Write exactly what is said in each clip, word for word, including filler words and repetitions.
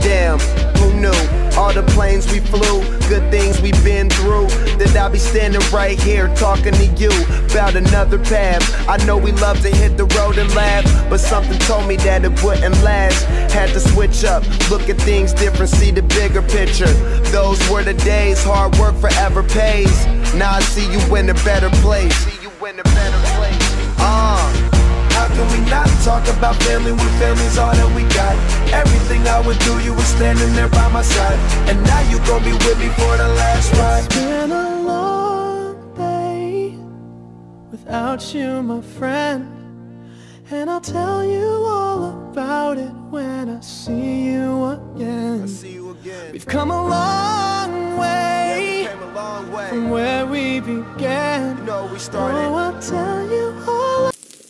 Damn, who knew? All the planes we flew, good things we've been through, that I'll be standing right here talking to you about another path. I know we love to hit the road and laugh, but something told me that it wouldn't last. Had to switch up, look at things different, see the bigger picture. Those were the days, hard work forever pays. Now I see you in a better place. See you in a better place. Uh. How can we not talk about family when family's all that we got? Everything I would do, you were standing there by my side, and now you gon' be with me for the last ride. It's been a long day without you, my friend, and I'll tell you all about it when I see you again. I see you again. We've come a long way, yeah, we came a long way from where we began. You know we started. Oh, I'll tell you all.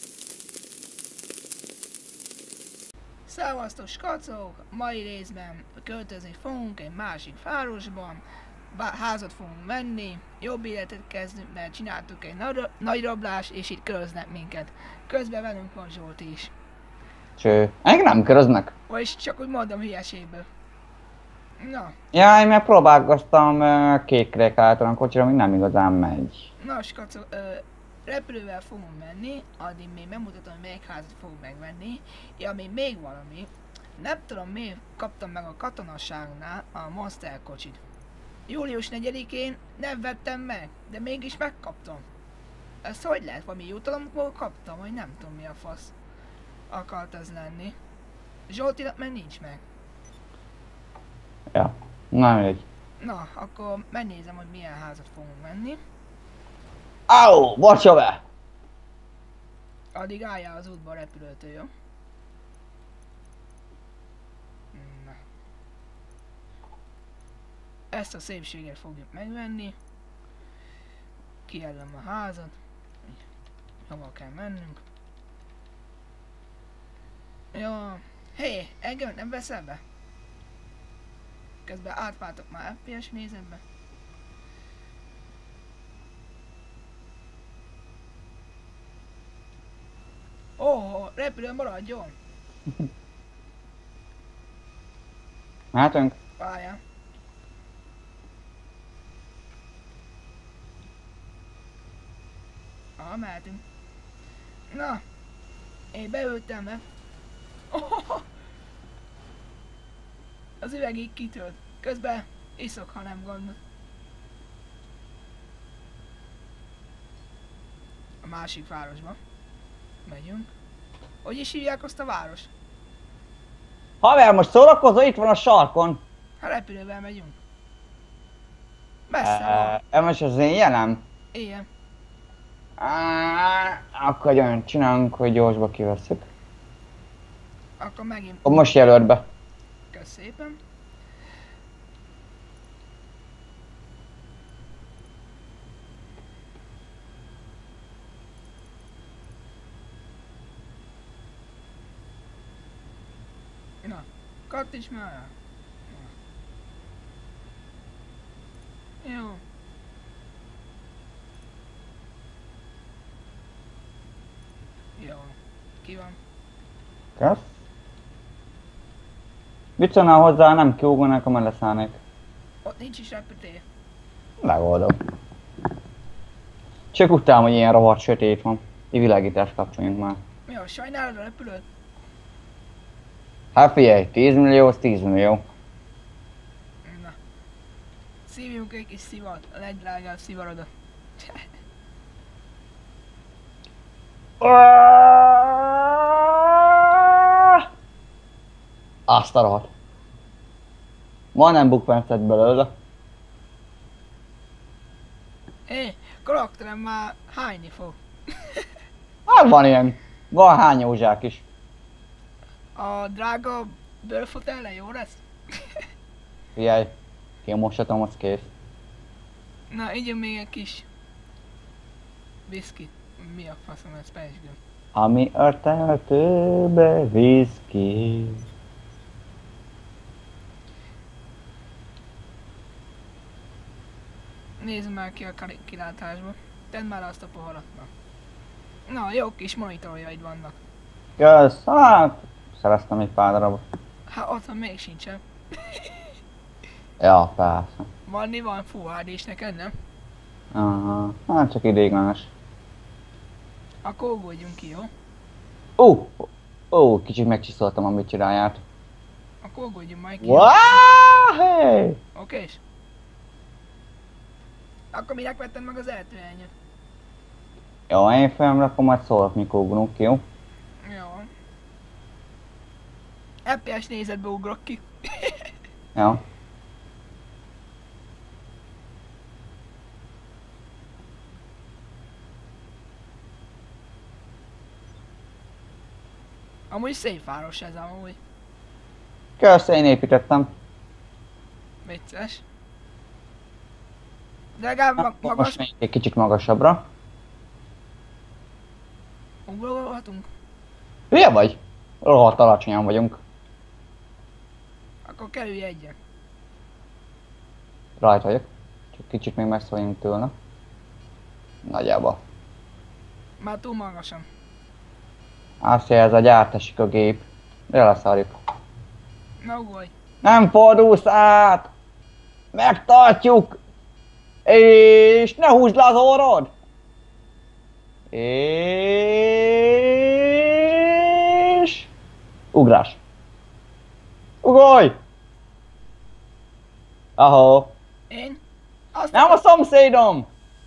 Szevasztok, skacok! Mai részben költözni fogunk egy másik városban, házat fogunk venni, jobb életet kezdünk, mert csináltuk egy nagy rablás, és itt köröznek minket. Közben velünk van Zsolti is. Cső. Engem nem köröznek. Vagyis csak úgy mondom hülyeségből. Na. Ja, én meg próbálkoztam uh, kékre állítanom a kocsira, még nem igazán megy. Na, skacok, uh, repülővel fogunk menni, addig még megmutatom, hogy melyik házat fogunk megvenni. Ja, még még valami. Nem tudom miért kaptam meg a katonaságnál a Monster kocsit. július negyedikén nem vettem meg, de mégis megkaptam. Ez hogy lehet? Valami jutalomból kaptam, vagy nem tudom mi a fasz akart ez lenni. Zsoltinak meg nincs meg. Ja, nem egy. Na, akkor megnézem, hogy milyen házat fogunk venni. Au, bocsja be! Addig álljál az útba a repülőtől, jó? Na. Ezt a szépséget fogjuk megvenni. Kijelölöm a házat. Hova kell mennünk. Jó. Hé, engem nem veszel be? Közben átváltok már ef pé es nézetbe. Ó, oh, repülő maradjon! Mehetünk? Várjál. Aha, mehetünk. Na! Én beültem be. Oh, az üveg így kitölt. Közben iszok, ha nem gondol. A másik városba megyünk. Hogy is hívják azt a város? Haver, most szórakozol, itt van a sarkon. Ha repülővel megyünk. Messze van. Ez most az én jelem? Igen. Akkor olyan csinálunk, hogy gyorsba kivesszük. Akkor megint... Akkor most jelölt be. Kösz szépen. Na, kattints már rá. Jó. Jó. Ki van? Kösz. Mit szólnál hozzá, nem kiugranak, amely leszállnék? Ott nincs is repültér. Megoldom. Csak utálom, hogy ilyen rohadt sötét van. Egy világítást kapcsoljunk már. Mi a, sajnálod a repülőt? Hát figyelj, tíz millió az tíz millió. Na. Szívjunk egy kis szivat, a legdrágább szivarodat. Azt a rohadt. Majdnem bukfencet belőle. Hé, karakterem már hányni fog. Hát van ilyen. Van hányózsák is. A drága bőrfotelle jó lesz? Figyelj, kimosatom, az kész. Na, igyom még egy kis viszkit. Mi a faszom ez, pesgő? Ami örteltőbe viszki. Nézd már ki a kilátásba. Tedd már azt a poharat. Na, jó kis monitorjaid vannak. Kösz, hát szereztem egy pár darabot. Hát otthon még sincsen. Ja, persze. Vanni van Full há dés neked, nem? Aha, hát csak idéglenes. Akkor ugorjunk ki, jó? Ó, ó, kicsit megcsiszoltam a micsiráját. Akkor ugorjunk majd ki. Wow, Okés? Akkor minek vetted meg az eltűelnyőt? Jó, én felrakom, majd szólok, mikor ugrunk ki, jó? Jó. ef pé es nézetbe ugrok ki. Jó. Amúgy szép város ez amúgy. Kösz, én építettem. Vicces. De legalább ma Akkor magas most még egy kicsit magasabbra. ugrolhatunk? Hülye vagy? Rohadt alacsonyan vagyunk. Akkor kerülj egyet. Rajta vagyok. Csak kicsit még messze vagyunk tőle. Nagyjából. Már túl magasan. Azt jelzi, hogy átesik a gép. De leszarjuk. Na ugorj. Nem fordulsz át! Megtartjuk! És ne húzd le az orrod! És... Ugrás! Ugorj! Ahó! Én? Azt Nem a szomszédom!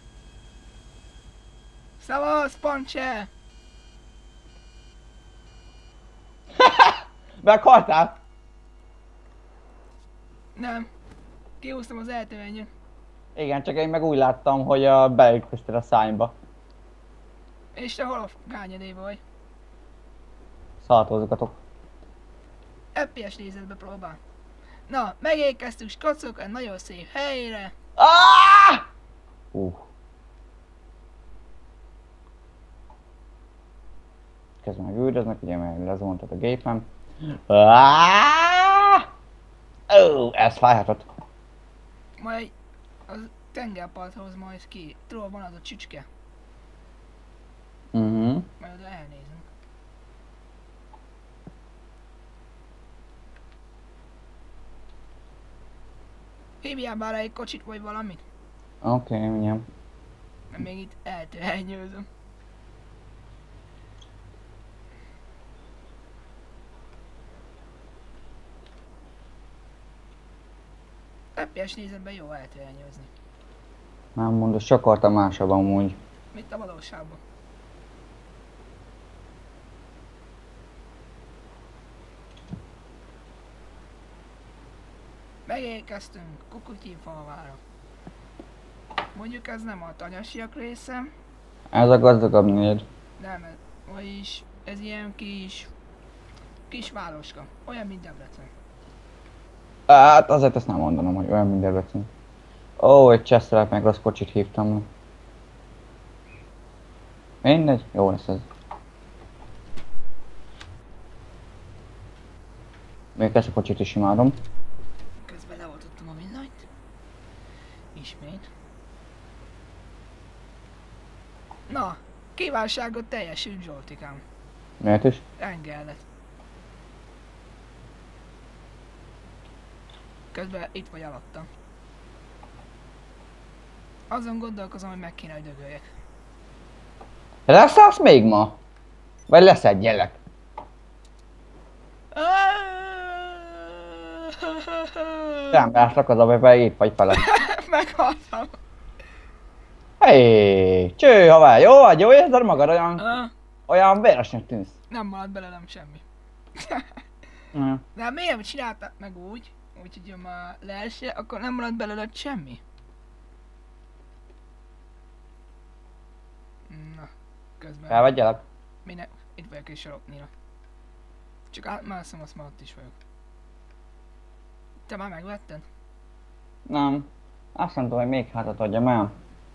Szavasz, Pancse! Meghaltál? Nem. Kihúztam az eltűelnyőt. Igen, csak én meg úgy láttam, hogy a beütköztél a szányba. És te hol a gányadéba vagy? Szaltózgatok. ef pé es nézetbe próbál. Na, megérkeztünk skacok egy nagyon szép helyre. Ah! Uh. Közben meg üldöznek, ugye mert lezuntad a gépem. Ah! Ó, ez fájhatott. Majd az tengerparthoz majd ki. Tudod, van az a csücske. Mhm. Majd oda elnézünk. Hívjál már egy kocsit vagy valamit, Oké, okay, mindjárt. mert még itt eltűelnyőzöm. ef pé es nézetben jó eltűelnyőzni. Nem mondod, sokartam másabb amúgy. Mint a valóságban. Megérkeztünk Kukutyinfalvára. Mondjuk ez nem a tanyasiak része, Ez a gazdagabb négy. nem, vagyis ez ilyen kis, kis városka, olyan mint Debrecen. Hát azért ezt nem mondanom, hogy olyan minden Debrecen. Ó, egy csesztelek, meg rossz kocsit hívtam. Mindegy, jó lesz ez. Még ezt a kocsit is imádom. Közben leoltottam a villanyt. Ismét. Na, kívánságot teljesült, Zsoltikám. Miért is? Engelet. Közben itt vagy alattam. Azon gondolkozom, hogy meg kéne, hogy dögöljek. Leszállsz még ma? Vagy leszedjelek? Nem, látlak az a bebe, itt vagy fele. Meghaltam. Hé, cső, havá, jó vagy, jó érzed magad, olyan, Ah, olyan véresnek tűnsz. nem maradt belőlem semmi. Mm. De miért nem csináltad meg úgy, úgyhogy ha már leesse, akkor nem maradt belőled semmi? Na, közben. Elvegyelek? Minek? Itt vagyok és saroknira. Csak átmászom, azt már ott is vagyok. Te már megvetted? Nem. Azt nem tudom, hogy még házat adjam el.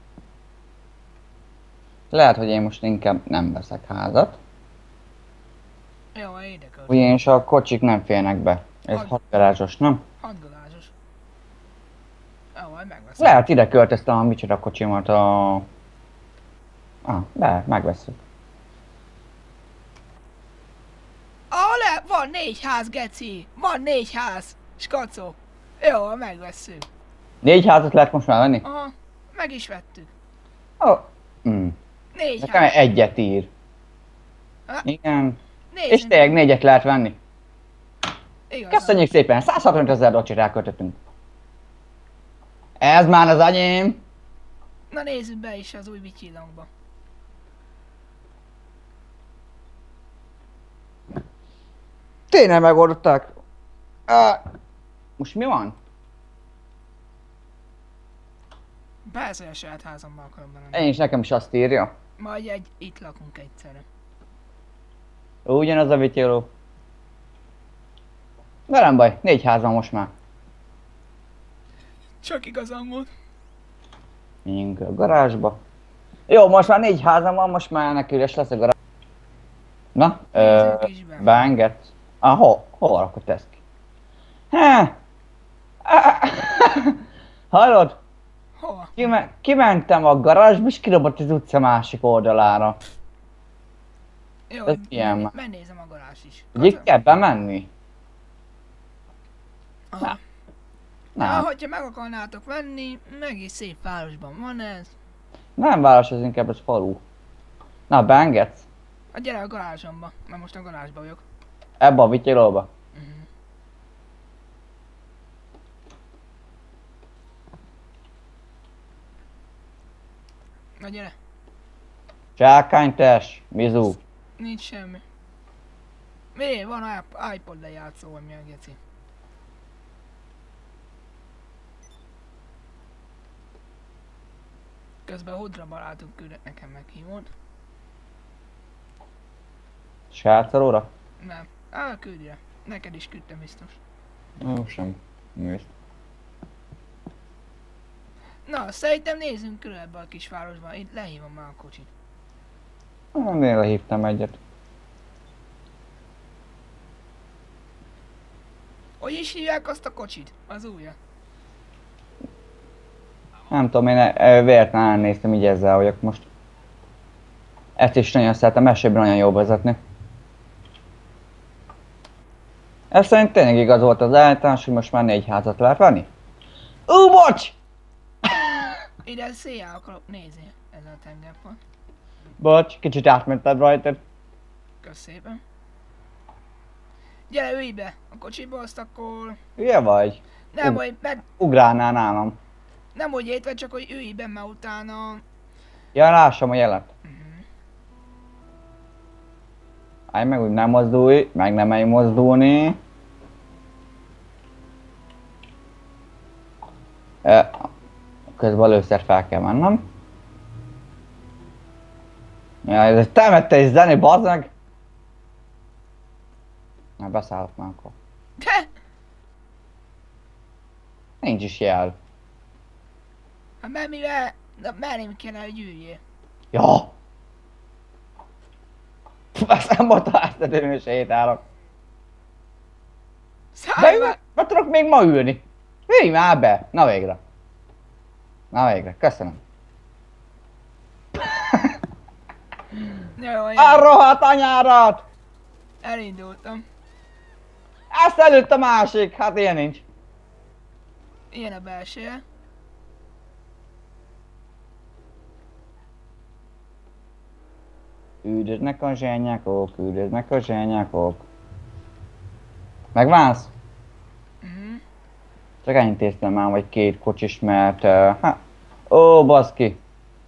Lehet, hogy én most inkább nem veszek házat. Jó, érdekel. Ugyanis a kocsik nem férnek be. Ez Hogy? hat garázsos, nem? hat garázsos. Jó, majd megveszem. Lehet, ide költöztem a micsoda kocsimat a... Ah, de megveszünk. Ah, le, van négy ház, geci! Van négy ház! Skacó. Jó, megvesszük. Négy házat lehet most már venni? Aha, meg is vettük. Ó. Oh. Mm. Négy Nekem ház. egyet ír. Ha, Igen. nézzünk. És tényleg négyet lehet venni. Igazán. Köszönjük szépen, száz hatvanöt ezer docsit elköltöttünk. Ez már az enyém. Na nézzük be is az új vityillangba. Tényleg megoldották. Ah. Most mi van? Persze, hogy a saját házamban akarom benne. Én is, nekem is azt írja. Majd egy, itt lakunk egyszerre. Ugyanaz a vityiló. De nem baj, négy házam most már. Csak igazam volt. Menjünk a garázsba. Jó, most már négy házam van, most már ennek üres lesz a garázs. Na, ö, Nézzünk is be. beengedsz. Ah, ho, hol rakod ezt ki? Há. Hallod? Hova? Kime kimentem a garázsba és kirobott az utca másik oldalára. Jó, Ez milyen men- már? megnézem a garázs is. Ugye itt kell bemenni? Aha. Nem, Na, hogyha meg akarnátok venni, egész szép városban van ez. nem város, ez inkább ez falu. Na, beengedsz? Hát gyere a garázsomba, mert most a garázsba vagyok. Ebbe a vityilóba? Mhm. Na gyere, Csákánytes, Mizu. nincs semmi. Mi? Van iP- iPod lejátszó, vagy mi a geci? Közben Hodra barátunk küldött nekem meghívót. Sárcolóra? Nem. Á, küldje. Neked is küldtem biztos. Ó, sem. Nézd. Na, szerintem nézzünk körül ebbe a kisvárosba. Itt lehívom már a kocsit. Én lehívtam egyet. Hogy is hívják azt a kocsit? Az újja. Nem tudom, én e- véletlenül elnéztem, így ezzel vagyok most. Ezt is nagyon szeretem, mesében nagyon jó vezetni. Ez szerint tényleg igaz volt az állítás, hogy most már négy házat lehet venni. Ú, bocs! Ide széjjel akarok nézni. Ez a tengerpart. Bocs, kicsit átmentem rajtad. Kösz szépen. Gyere, ülj be a kocsiba, azt akkor... Hülye vagy? Nem, Ug- hogy meg... Ugrálnál nálam. Nem, hogy étve, csak hogy ülj be, mert utána... Ja, lássam a jelet. Mhm. Állj meg, úgy nem mozdulj, meg nem menj mozdulni. E, közben először fel kell mennem. Ja, ez egy temetés zeni, bazd meg! Már beszállok már akkor. De! Nincs is jel. Hát mert mivel... Na, merém kéne, hogy üljél. Ja! Ezt nem mondta, ezt a dőmös sétálok. De Szállj én már! be tudok még ma ülni. Ülj már be! Na végre. Na végre, köszönöm. Jó, A jó. rohadt anyárat! Elindultam. Ezt előtt a másik, hát ilyen nincs. Ilyen a belseje. Üldöznek a zsányákok, üldöznek a zsányákok. Megválsz? Mhm. Csak elintéztem már vagy két kocsis, mert... Uh, hát... Ó, baszki.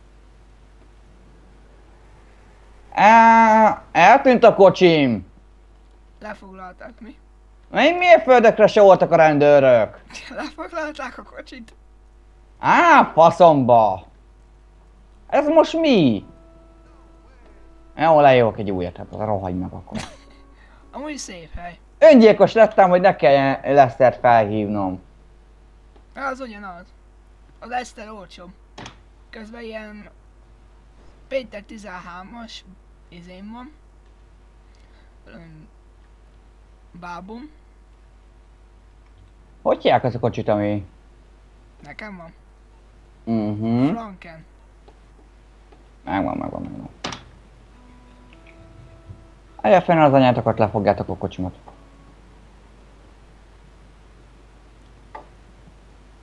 El, eltűnt a kocsim. Lefoglalták mi? Még miért földökre se voltak a rendőrök? Lefoglalták a kocsit. Á, faszomba! Ez most mi? Jó, lejövök egy újat, hát rohagy meg akkor. Amúgy szép hely. Öngyilkos lettem, hogy ne kelljen Lesztert felhívnom. Az ugyanaz. Az Eszter olcsóbb. Közben ilyen... Péter tizenhármas izém van. Öm, Bábom. Hogy hívják az a kocsit, ami... Nekem van. Mhm. Franken. Megvan, megvan, megvan. Állja fenn az anyátokat, lefogjátok a kocsimat.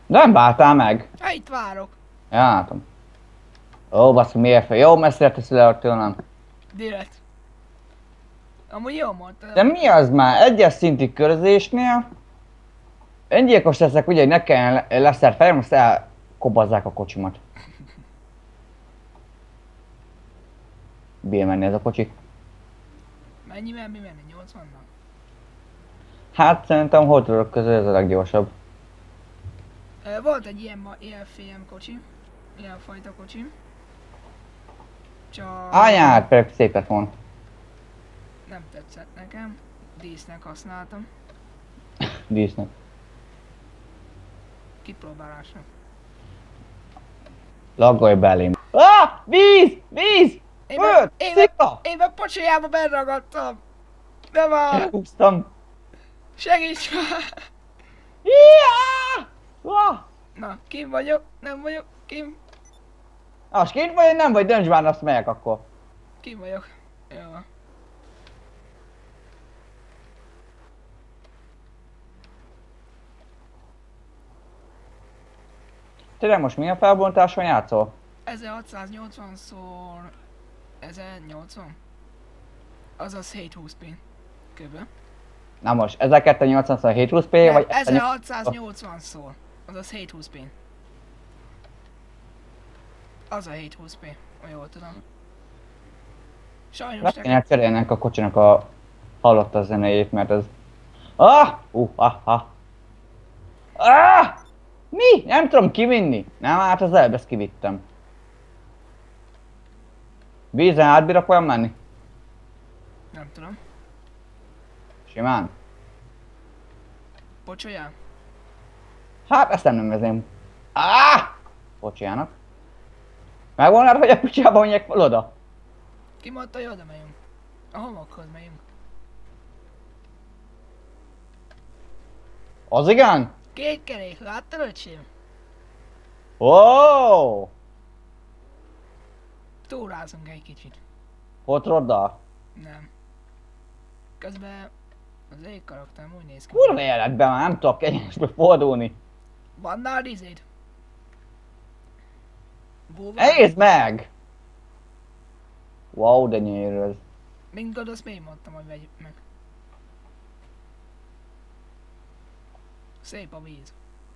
De nem váltál meg. Hát itt várok. Ja, látom. Ó, baszki, miért fel? Jó messzire teszi le tőlem. Direkt. Amúgy jól mondtad. De mi az már? Egyes szintű körzésnél öngyilkos leszek, ugye, hogy ne kelljen leszert fejem, most elkobazzák a kocsimat. Bír menni ez a kocsi. Mennyivel mi menni? nyolcvannal? Hát szerintem Hot közül ez a leggyorsabb. Ö, Volt egy ilyen, ma- ilyen film kocsi. Ilyen fajta kocsi. Csak Anyád, pedig szép lett volna. nem tetszett nekem. Dísznek használtam. Dísznek. Kipróbálásra. Laggolj belém. Ah! Víz! Víz! Én meg, Öt! én meg, Szika! én meg pocsolyába benragadtam. De már, Elhúztam. segíts már. Iááá! Ah! Na, kim vagyok, nem vagyok, kim, Az kint vagy, nem vagy, dönts már, azt megyek akkor. kim vagyok. Jó. Tényleg most milyen felbontáson játszol? ezerhatszáznyolcvan szor ezernyolcvan. Azaz hétszázhúsz pin. Kb. Na most, ezerkétszáznyolcvan hétszázhúsz p Nem, vagy ezerhatszáznyolcvan szor. Azaz hétszázhúsz pin. Az a hétszázhúsz p, ha jól tudom. Sajnos Meg kéne nekem... cserélnek a kocsinak a hallotta zenéjét, mert ez... Ah! Uh, ah, ah. Ah! Mi? Nem tudom kivinni. Nem, hát az előbb ezt kivittem. Vízen átbírok olyan menni? Nem tudom. Simán. Pocsolyám? Hát ezt nem nevezem. Ah! Bocsiának. Megvonád, hogy a picsába mondják fel oda? Ki mondta, hogy oda megyünk? A homokhoz megyünk. Az igen? Két kerék, láttad, öcsém? Ó! Túrázunk egy kicsit. Hot roddal? Nem. Közben az ég karakterem úgy néz ki. Kurva életben már nem tudok egyenesbe fordulni. Van nálad izéd? Búvár? Nézd meg! Wow, de nyír ez. Minket azt még mondtam, hogy vegyük meg. Szép a víz.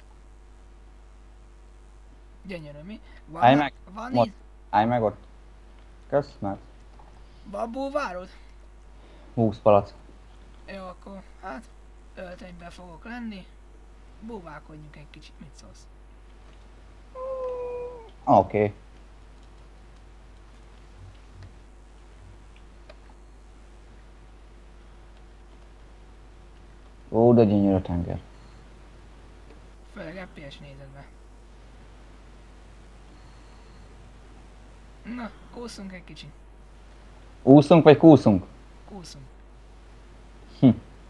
Gyönyörű, mi? Van, Állj meg! van, Most. íz, Állj meg ott. Kösz, mert van búvárod? húsz palac. Jó, akkor hát öltönyben fogok lenni. Búválkodjunk egy kicsit, mit szólsz? Oké. Okay. Ó, de gyönyörű tenger. Főleg ef pé es nézetben. Na, kúszunk egy kicsit. Úszunk vagy kúszunk? Kúszunk. Hm.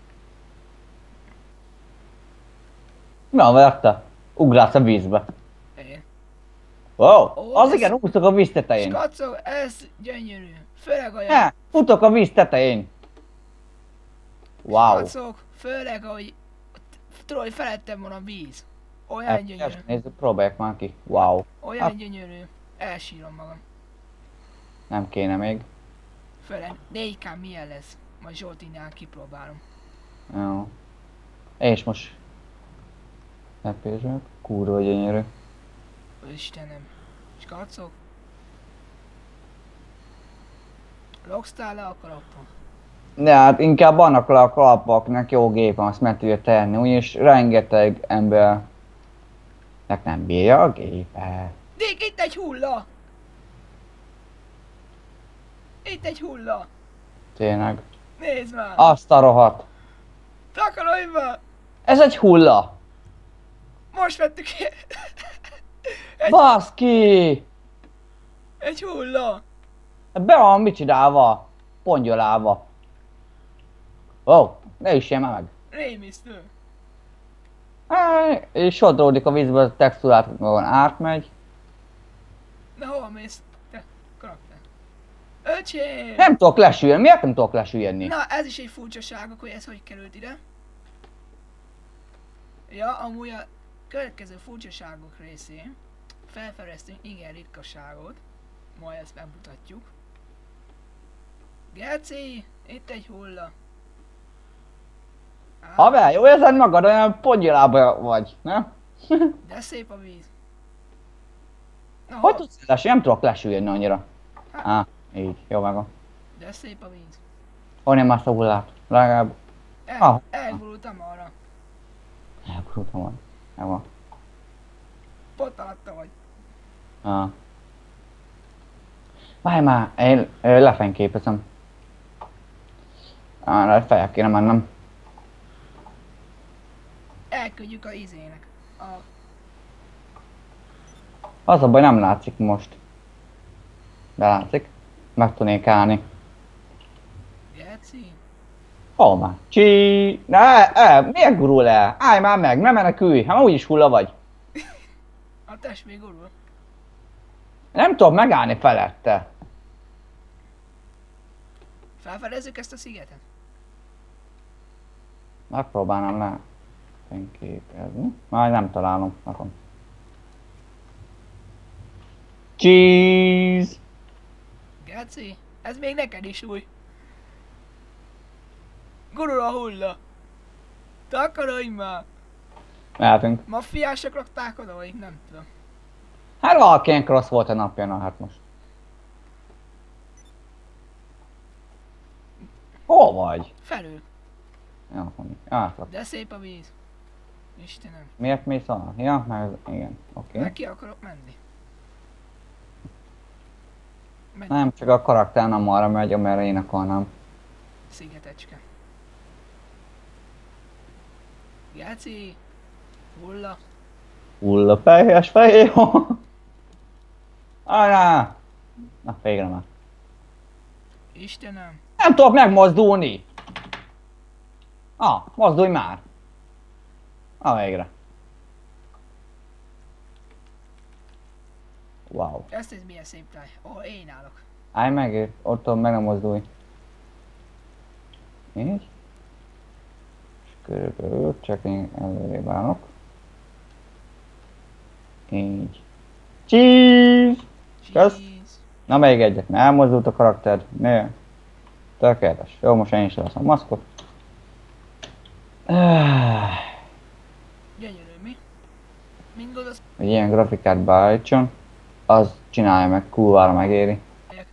Na, verte. Ugrálsz a vízbe. Én. Wow, Ó, az ez- igen, úszok a víz tetején. Skacok, ez gyönyörű. Főleg olyan. Ne, futok a víz tetején. Wow. Skacok, főleg ahogy tudod, hogy felettem van a víz. Olyan gyönyörű. Nézzük, próbálják már ki. Wow. Olyan Hát- gyönyörű. Elsírom magam. Nem kéne még. Főleg négy ká milyen lesz. Majd Zsoltinál kipróbálom. Jó. És most... Lepések. Kurva gyönyörű. Istenem. Skacok. Lockstál le a kalapon. De hát inkább annak le a kalapoknak jó gépen, azt meg tudja tenni, úgyis rengeteg embernek nem bírja a gépet. Dick, itt egy hulla! Itt egy hulla! Tényleg. Nézd már! Azt a rohadt. Takarodj már! Ez egy hulla! Most vettük ki! egy, Baszki! egy hulla! Be van mit csinálva? Pongyolálva. Ó, oh, ne is ilyen meg. Rémisztő! Á, és sodródik a vízbe, a textúrát magon átmegy. Na hol mész? Te, karakter. Öcsém! Nem tudok lesülni, miért nem tudok lesülni? Na, ez is egy furcsaság, hogy ez hogy került ide. Ja, amúgy a következő furcsaságok részén felfedeztünk igen ritkaságot, majd ezt megmutatjuk. Geci, itt egy hulla. Á, Haver, jó érzed magad, olyan pongyilába vagy, nem? de szép a víz. Na, Hogy hol? tudsz lesni? Nem tudok lesülni annyira. Á, így, jó megvan. De szép a víz. Hol nem mász a hullát? Legalább El, Ah. elgurultam arra. elgurultam volna. Megvan. Pont alatta vagy. Ah. Várj már, én ö, lefényképezem. Arra fel kéne mennem. Elküldjük a izének. A... Az a baj, nem látszik most. De látszik. Meg tudnék állni. Geci. Hol már? Csí... Ne, e, miért gurul el? Állj már meg, ne menekülj, hát úgyis hulla vagy. A test még gurul. Nem tudok megállni felette. Felfedezzük ezt a szigetet? Megpróbálnám le fényképezni. Majd nem találom. Nekem. Cheese! Geci, ez még neked is új. Gurul a hulla. Takarodj már. Mehetünk. Maffiások rakták oda, vagy nem tudom. Hát valakinek rossz volt a napja, na hát most. Hol vagy? Felül. Ja, mondjuk. Átlak. De szép a víz. Istenem. Miért mész arra? Ja, meg igen. Oké. Meg Okay. ki akarok menni. Menj. Nem, csak a karakter nem arra megy, amerre én akarnám. Szigetecske. Geci. Hulla. Hulla fejes fejé. Arra! Na, végre már. Istenem. Nem tudok megmozdulni! Ah, mozdulj már! Ah, végre. Wow. Ezt ez milyen szép táj. Ó, oh, én állok. Állj meg, ott meg nem mozdulj. Így. És körülbelül csak én előrébb állok. Így. Cheese! Kösz. Jeez. Na még egyet, mert elmozdult a karakter. Miért? Tökéletes. Jó, most én is leszem maszkot. Gyönyörű, mi? Mind gondolsz? Hogy ilyen grafikát beállítson, az csinálja meg, kurvára megéri. Melyek?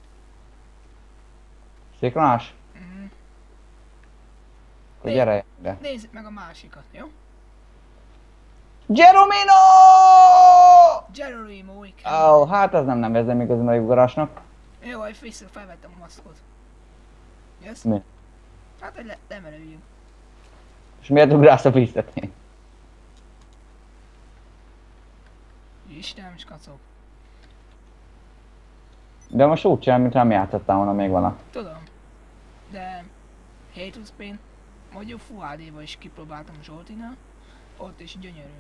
Sziklás? Mhm. Akkor gyere ide. Nézzük meg a másikat, jó? Geromino! Geronimo, Ó, igen. oh, hát ez nem nevezem igazán a ugrásnak. Jó, hogy vissza felvettem a maszkot. Jössz? Mi? Hát, hogy le, lemerüljünk. És miért ugrálsz a visszatén? Istenem, is kacok. De most úgy csinál, mintha nem játszottál volna még vala. Tudom. De... Hate to Spin. Mondjuk Full há dé-ba is kipróbáltam Zsoltinál. Ott is gyönyörű.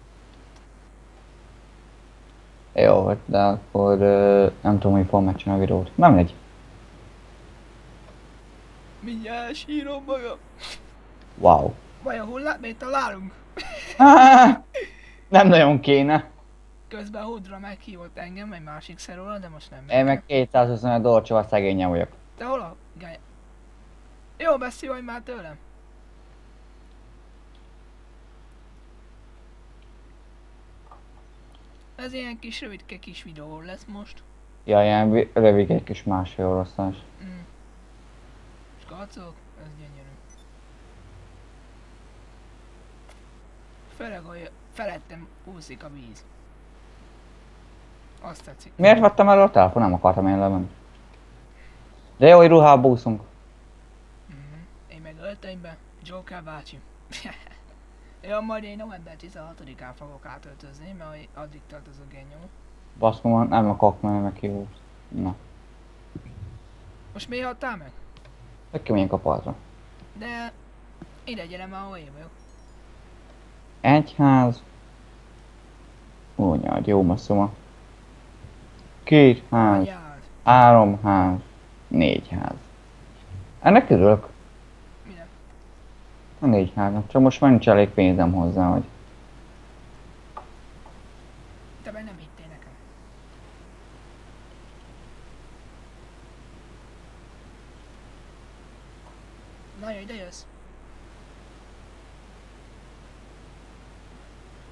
Jó, de akkor uh, nem tudom, hogy fogom megcsinálni a videót. Nem megy. Mindjárt elsírom magam. Wow. Vajon hullát még találunk? Nem nagyon kéne. Közben Hoodra meghívott engem egy másik szeróra, de most nem. Én meg kétszázhuszonöt dolcsóval szegényen vagyok. Te hol a gály? Jó, beszélj már tőlem. Ez ilyen kis rövidke kis videó lesz most. Ja, ilyen vi- rövid egy kis másfél oroszlás. Mm. Skacok, ez gyönyörű. Főleg, hogy felettem úszik a víz. Azt tetszik. Miért vettem el a telefon? Nem akartam én levenni. De jó, hogy ruhába úszunk. Mm. Én meg öltönybe, Joker bácsi. Ja, majd én november tizenhatodikán fogok átöltözni, mert addig tart az a genyó. Baszkom, nem akarok menni meg kihúz. Na, Most miért hagytál meg? hogy kimegyünk a partra. De ide gyere már, ahol én vagyok. Egy ház. Ó, nyád, jó messze van. Két ház. Anyád. Három ház. Négy ház. Ennek örülök. Minek? A négy háznak. Csak most már nincs elég pénzem hozzá, hogy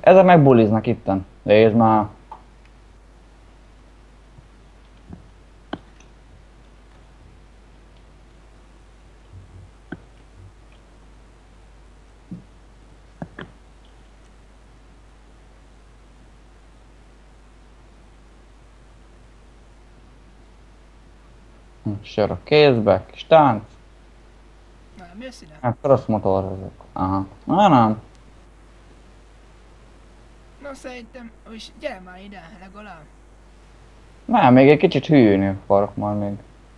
Ezek meg buliznak itten. Nézd már. Sör a kézbe, kis tánc. Na, mi a színe? Hát cross motorozok. Aha. Na nem. Na szerintem, és gyere már ide, legalább. Nem, még egy kicsit hűlni akarok majd még.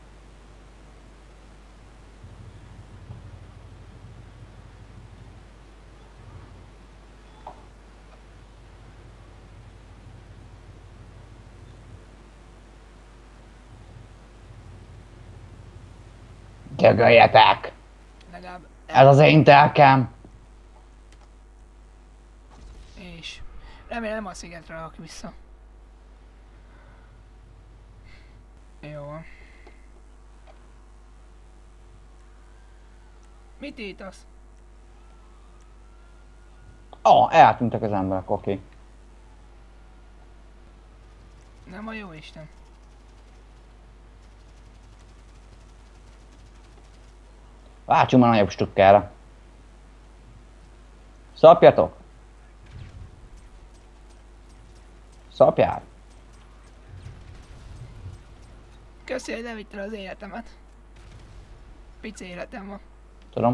Dögöljetek! Legalább. Ez az én telkem! És remélem a szigetre rakj vissza. Jó van. Mit ítasz? Ó, oh, eltűntek az emberek, oké. Okay. Nem a jó Isten. Váltsunk már nagyobb stukkára. Szapjatok! Szapjál! Köszi, hogy levittél az életemet. Pici életem van. Tudom.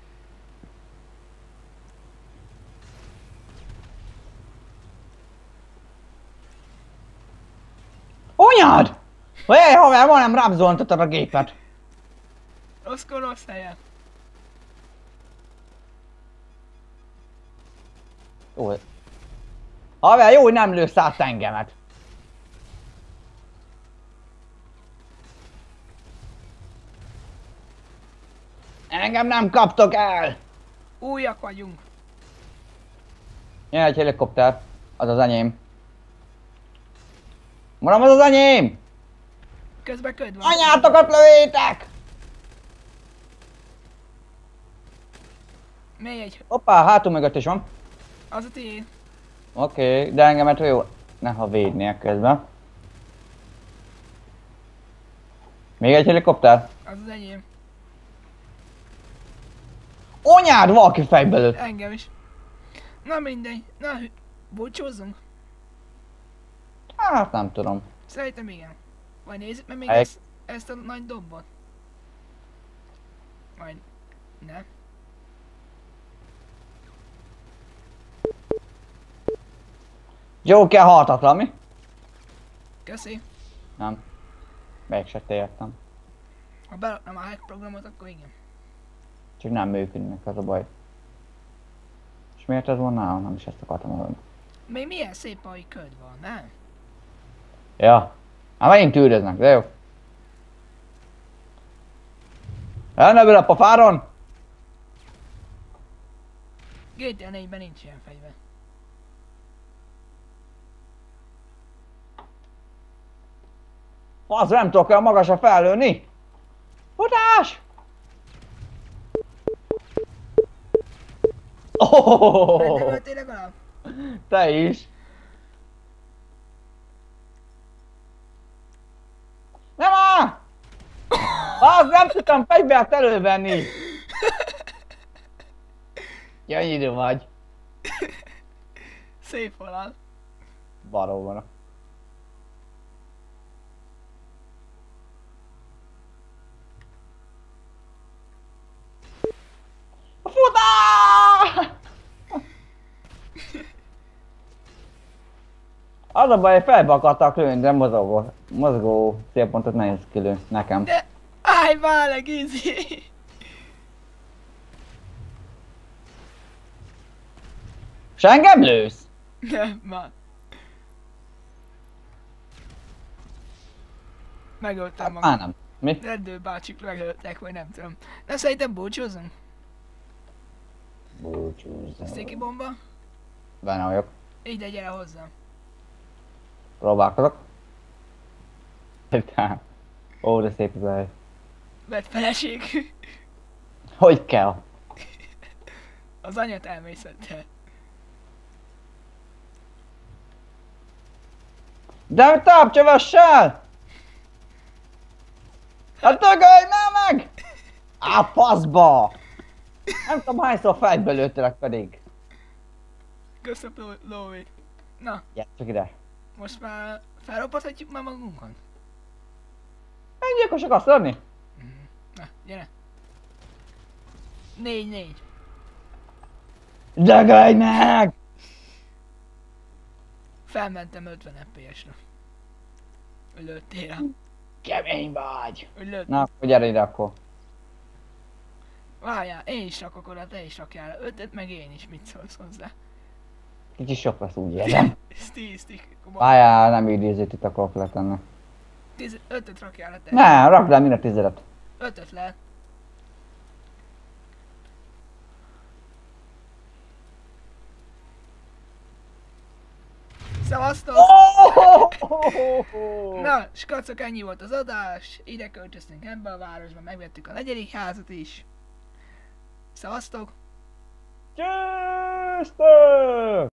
Anyád! Hé, haver, majdnem rám zolntottad a gépet. Rosszkor rossz helyen. Jó. Haver, jó, hogy nem lősz át engemet. Engem nem kaptok el! Újak vagyunk. Jön egy helikopter. Az az enyém. Mondom, az az enyém! Közben köd van. Anyátokat lőjétek! Még egy. Hoppá, hátul mögött is van. Az a tiéd. Oké, okay, de engemet jó. Ne ha védnél közben. Még egy helikopter? Az az enyém. Anyád, valaki fejbe lőtt. Engem is. Na mindegy. Na, hű- búcsúzzunk. Hát nem tudom. Szerintem igen. Vagy nézzük meg még Egy- ezt, ezt a nagy dobbot. Vagy... Ne. Joker haltatlan, mi? Köszi. Nem. Mégse értem. Ha beraknám a hack programot, akkor igen. Csak nem működnek, az a baj. És miért ez van nálam? Nem is ezt akartam mondani. Még milyen szép, ahogy köd van, nem? Ja. Hát megint üldöznek, de jó. Elnevel a pofáron! gé té á négyben nincs ilyen fegyver. Az nem tudok olyan magasra fellőni! Futás! Oh, Rendőröltél legalább? te is! Nem áll! Az nem tudtam fegyvert elővenni! Gyönyörű vagy. Szép halál. Valóban. Futás! Az a baj, hogy felbe akartak lőni, de mozogó, mozgó célpontot nehéz kilőni nekem. De... Állj már le, Gizi! És engem lősz? Nem, már. Megöltem Hát magam. már nem. Mi? Rendőr bácsik megöltek, vagy nem tudom. De szerintem búcsúzzunk. Búcsúzzunk. Sticky bomba. Benne vagyok. Ide gyere hozzám. Próbálkozok. Tehát. Ó, de szép az hely. Vedd feleség. Hogy kell? Az anyát elmészette. De tápcsövassal! Hát dögölj már meg! Á, faszba! Nem tudom hányszor fejbe lőttelek pedig. Köszönöm, Lóvi. Na, Gyere csak ide. most már felrobbanthatjuk már magunkon? Öngyilkosok azt lenni? Na, gyere. Négy, négy. Dögölj meg! Felmentem ötven ef pé es-re. Hogy lőttél rá. Kemény vagy! Hogy lőtt. Na, akkor gyere ide akkor. Várjál, én is rakok oda, te is rakjál ötöt, meg én is, mit szólsz hozzá? Kicsit sok lesz úgy érzem. Ez tíz, tíz, Várjál, nem idézőt akarok letenni. tíz, ötöt rakjál le te. Ne, rakd le mind a tizedet. Ötöt lehet. Szevasztok! Na, skacok, ennyi volt az adás. Ide költöztünk ebbe a városba, megvettük a negyedik házat is. Szevasztok! Csőztök!